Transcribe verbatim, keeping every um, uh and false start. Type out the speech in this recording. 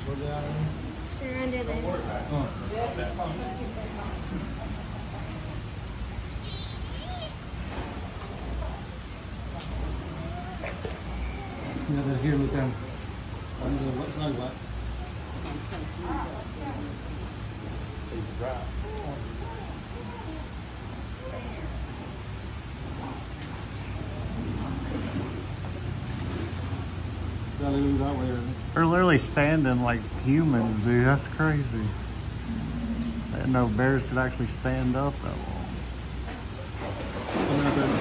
They're under there. Oh. Yeah, they're here, look down. Under the what sidewalk. Gotta go that way, isn't it? They're literally standing like humans, dude. That's crazy. I didn't know bears could actually stand up that long. Coming up there